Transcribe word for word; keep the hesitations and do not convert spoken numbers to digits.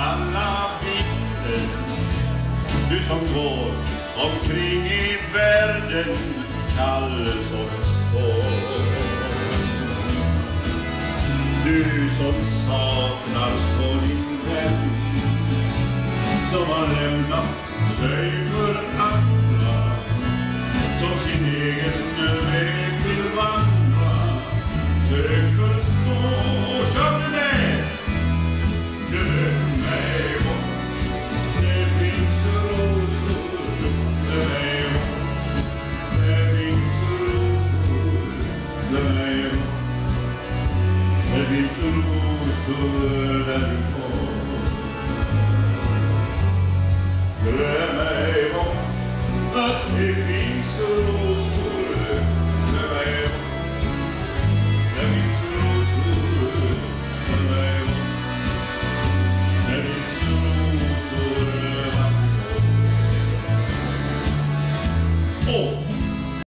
alla vinden, du som går omkring i världen kall som storm. Du som saknar på din vän, som har lämnat dig för andra, som sin egen väg vill vandra. Sök förstå, kör du med, glöm mig bort. Det finns rosor, glöm mig bort. Det finns rosor, glöm mig bort. Det finns rosor där du går. Glöm mig bort att det finns rosor, glöm mig bort. Det finns rosor, glöm mig bort. Det finns rosor där du går.